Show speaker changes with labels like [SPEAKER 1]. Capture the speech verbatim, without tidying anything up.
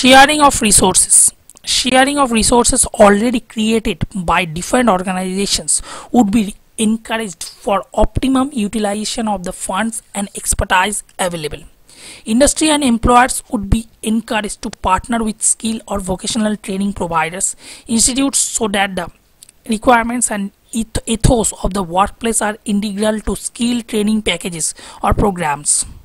[SPEAKER 1] Sharing of resources. Sharing of resources already created by different organizations would be encouraged for optimum utilization of the funds and expertise available. Industry and employers would be encouraged to partner with skill or vocational training providers, institutes, so that the requirements and eth- ethos of the workplace are integral to skill training packages or programs.